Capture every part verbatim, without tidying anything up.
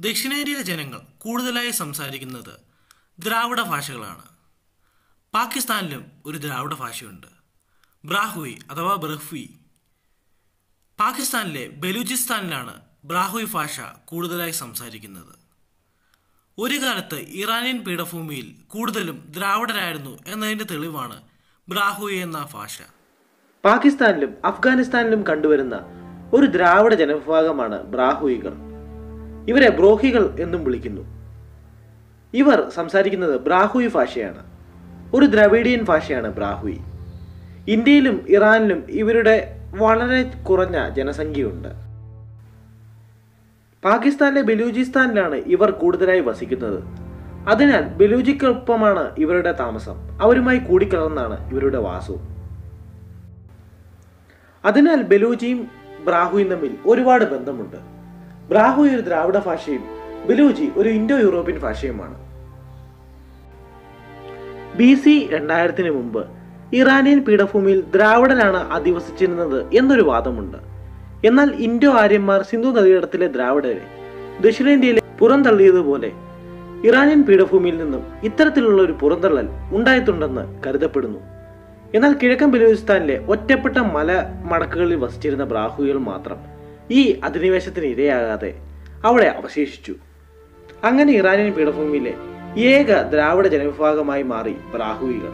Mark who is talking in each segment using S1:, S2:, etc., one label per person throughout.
S1: ദക്ഷിണേന്ത്യയിലെ ജനങ്ങൾ കൂടുതലായി സംസാരിക്കുന്നത് ദ്രാവിഡ ഭാഷകളാണ്. പാകിസ്ഥാനിലും ഒരു ദ്രാവിഡ ഭാഷയുണ്ട്, ബ്രാഹുയി അഥവാ ബ്രഹ്വി. പാകിസ്ഥാനിലെ ബലൂചിസ്ഥാനിലാണ് ബ്രാഹുയി ഭാഷ കൂടുതലായി സംസാരിക്കുന്നത്. ഒരു കാലത്ത് ഇറാനിയൻ പീഠഭൂമിയിൽ കൂടുതലും ദ്രാവിഡരായിരുന്നു എന്നതിൻ്റെ തെളിവാണ് ബ്രാഹുയി എന്ന ഭാഷ.
S2: പാകിസ്ഥാനിലും അഫ്ഗാനിസ്ഥാനിലും കണ്ടുവരുന്ന ഒരു ദ്രാവിഡ ജനവിഭാഗമാണ് ബ്രാഹുയികൾ. ഇവരെ ബ്രോഹികൾ എന്നും വിളിക്കുന്നു. ഇവർ സംസാരിക്കുന്നത് ബ്രാഹുയി ഭാഷയാണ്. ഒരു ദ്രവിഡിയൻ ഭാഷയാണ് ബ്രാഹുയി. ഇന്ത്യയിലും ഇറാനിലും ഇവരുടെ വളരെ കുറഞ്ഞ ജനസംഖ്യയുണ്ട്. പാകിസ്ഥാനിലെ ബലൂചിസ്ഥാനിലാണ് ഇവർ കൂടുതലായി വസിക്കുന്നത്. അതിനാൽ ബലൂജിക്കൊപ്പമാണ് ഇവരുടെ താമസം. അവരുമായി കൂടിക്കലർന്നാണ് ഇവരുടെ വാസവും. അതിനാൽ ബലൂജിയും ബ്രാഹുയും തമ്മിൽ ഒരുപാട് ബന്ധമുണ്ട്. ബ്രാഹുയി ഒരു ദ്രാവിഡ ഭാഷയും ബലൂജി ഒരു ഇൻഡോ യൂറോപ്യൻ ഭാഷയുമാണ്. ബി സി രണ്ടായിരത്തിന് മുമ്പ് ഇറാനിയൻ പീഠഭൂമിയിൽ ദ്രാവിഡരാണ് അധിവസിച്ചിരുന്നത് എന്നൊരു വാദമുണ്ട്. എന്നാൽ ഇൻഡോ ആര്യന്മാർ സിന്ധു നദീതടത്തിലെ ദ്രാവിഡരെ ദക്ഷിണേന്ത്യയിലെ പുറന്തള്ളിയതുപോലെ ഇറാനിയൻ പീഠഭൂമിയിൽ നിന്നും ഇത്തരത്തിലുള്ള ഒരു പുറന്തള്ളൽ ഉണ്ടായിട്ടുണ്ടെന്ന് കരുതപ്പെടുന്നു. എന്നാൽ കിഴക്കൻ ബലൂചിസ്ഥാനിലെ ഒറ്റപ്പെട്ട മല മടക്കുകളിൽ വസിച്ചിരുന്ന ബ്രാഹുയികൾ മാത്രം ഈ അധിനിവേശത്തിന് ഇരയാകാതെ അവിടെ അവശേഷിച്ചു. അങ്ങനെ ഇറാനിയൻ പീഠഭൂമിയിലെ ഏക ദ്രാവിഡ ജനവിഭാഗമായി മാറി ബ്രാഹുയികൾ.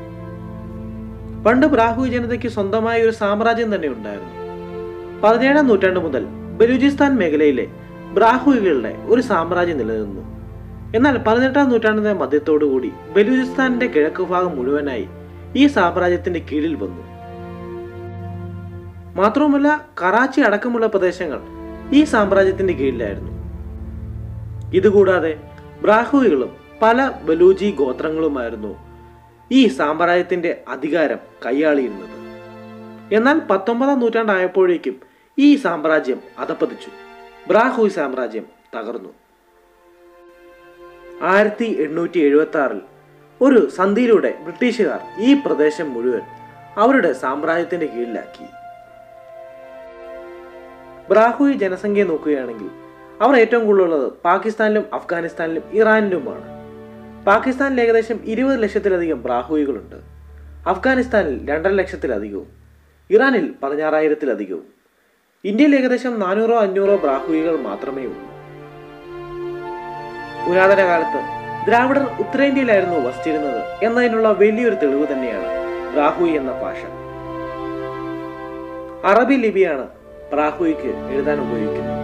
S2: പണ്ട് ബ്രാഹുയി ജനതയ്ക്ക് സ്വന്തമായ ഒരു സാമ്രാജ്യം തന്നെ ഉണ്ടായിരുന്നു. പതിനേഴാം നൂറ്റാണ്ട് മുതൽ ബലൂചിസ്ഥാൻ മേഖലയിലെ ബ്രാഹുയികളുടെ ഒരു സാമ്രാജ്യം നിലനിന്നു. എന്നാൽ പതിനെട്ടാം നൂറ്റാണ്ടിന്റെ മധ്യത്തോടുകൂടി ബലൂചിസ്ഥാനിന്റെ കിഴക്ക് ഭാഗം മുഴുവനായി ഈ സാമ്രാജ്യത്തിന്റെ കീഴിൽ വന്നു. മാത്രവുമല്ല, കറാച്ചി അടക്കമുള്ള പ്രദേശങ്ങൾ ഈ സാമ്രാജ്യത്തിന്റെ കീഴിലായിരുന്നു. ഇതുകൂടാതെ ബ്രാഹുയികളും പല ബലൂചി ഗോത്രങ്ങളുമായിരുന്നു ഈ സാമ്രാജ്യത്തിന്റെ അധികാരം കൈയാളിയിരുന്നത്. എന്നാൽ പത്തൊമ്പതാം നൂറ്റാണ്ടായപ്പോഴേക്കും ഈ സാമ്രാജ്യം അധപ്പതിച്ചു. ബ്രാഹുയി സാമ്രാജ്യം തകർന്നു. ആയിരത്തി എണ്ണൂറ്റി എഴുപത്തി ആറിൽ ഒരു സന്ധിയിലൂടെ ബ്രിട്ടീഷുകാർ ഈ പ്രദേശം മുഴുവൻ അവരുടെ സാമ്രാജ്യത്തിന്റെ കീഴിലാക്കി. ബ്രാഹുയി ജനസംഖ്യ നോക്കുകയാണെങ്കിൽ അവർ ഏറ്റവും കൂടുതലുള്ളത് പാകിസ്ഥാനിലും അഫ്ഗാനിസ്ഥാനിലും ഇറാനിലുമാണ്. പാകിസ്ഥാനിൽ ഏകദേശം ഇരുപത് ലക്ഷത്തിലധികം ബ്രാഹുയികളുണ്ട്. അഫ്ഗാനിസ്ഥാനിൽ രണ്ടര ലക്ഷത്തിലധികവും ഇറാനിൽ പതിനാറായിരത്തിലധികവും. ഇന്ത്യയിൽ ഏകദേശം നാനൂറോ അഞ്ഞൂറോ ബ്രാഹുയികൾ മാത്രമേ ഉള്ളൂ. പുരാതന കാലത്ത് ദ്രാവിഡർ ഉത്തരേന്ത്യയിലായിരുന്നു വസിച്ചിരുന്നത് എന്നതിനുള്ള വലിയൊരു തെളിവ് തന്നെയാണ് ബ്രാഹുയി എന്ന ഭാഷ. അറബി ലിപിയാണ് ബ്രാഹുയിക്ക് എഴുതാൻ ഉപയോഗിക്കുന്നത്.